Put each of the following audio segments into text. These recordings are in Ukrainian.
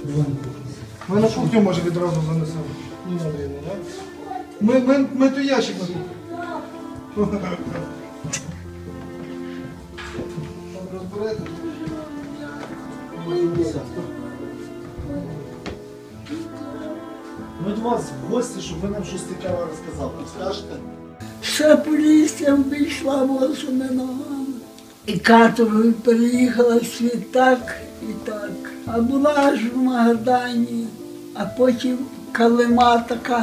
Ми на кухню, може, відразу занесемо. Ніна Андріївна, так? Ми той ящик на кухню. Розберете? Ми до вас в гості, щоб ви нам щось цікаве розказали. Скажете? Вся поліція обійшла босими ногами. І каторгою переїхала світ так і так. А була ж в Магадані, а потім Калима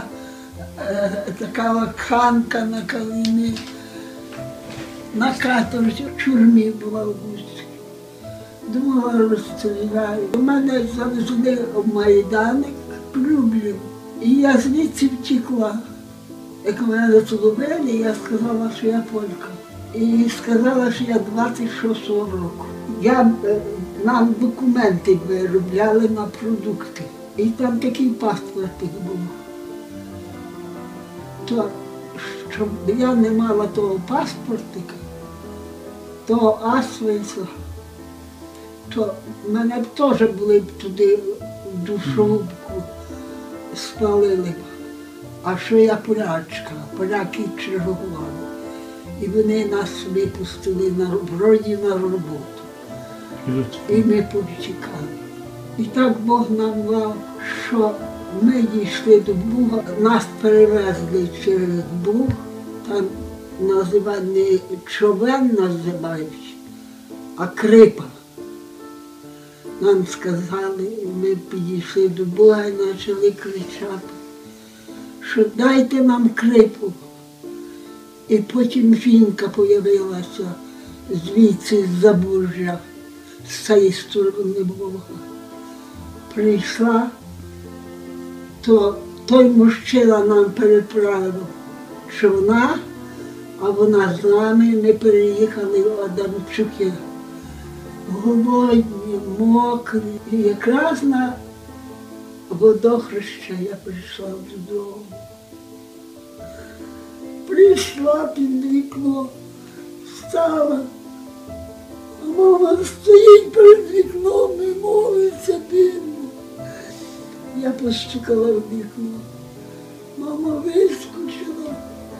така вакханка на Калимі. На каторзі в тюрмі була в Луцькій. Думала, розстріляю. У мене завезли в Майданик, Люблю. І я звідси втекла. Як мене зловили, я сказала, що я полька. І сказала, що я 26-го року. Нам документи виробляли на продукти. І там такий паспортик був. То, щоб я не мала того паспортика, того асвейса, то мене б теж були б туди в душовку спалили. А що я полячка, поляки чергували. І вони нас випустили вроді на роботу. І ми повтікали. І так Бог нам дав, що ми дійшли до Буга, нас перевезли через Буг, там не човен називають, а крипа. Нам сказали, ми підійшли до Буга і почали кричати, що дайте нам крипу. І потім жінка з'явилася звідси з-за Буржя, з цієї сторони Бога. Прийшла, то той мужчина нам переправив човна, а вона з нами, ми переїхали в Адамчуки. Голодні, мокрі. І якраз на водохреща я прийшла додому. Прийшла під вікно, встала, а мама стоїть перед вікном і молиться бідно. Я постукала в вікно. Мама вискочила.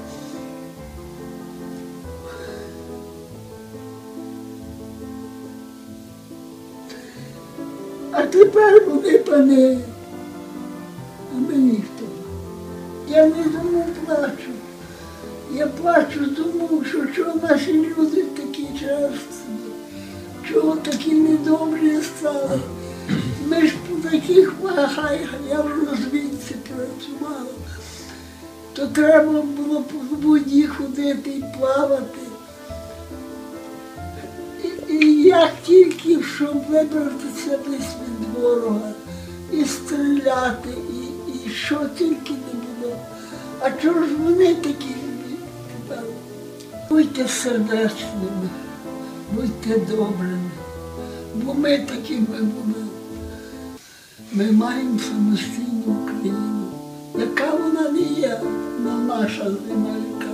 А тепер вони пани, а мені хто? Я не тому плачу. Я плачу тому, що чого наші люди такі черстві, чого такі недобрі стали. Ми ж по таких вагах, я в розвідці працювала, то треба було по воді ходити і плавати. І як тільки, щоб вибратися десь від ворога, і стріляти, і що тільки не було. А чого ж вони такі? Будьте сердечними, будьте добрими, бо ми такими були. Ми маємо самостійну Україну, яка вона не є, наша земля.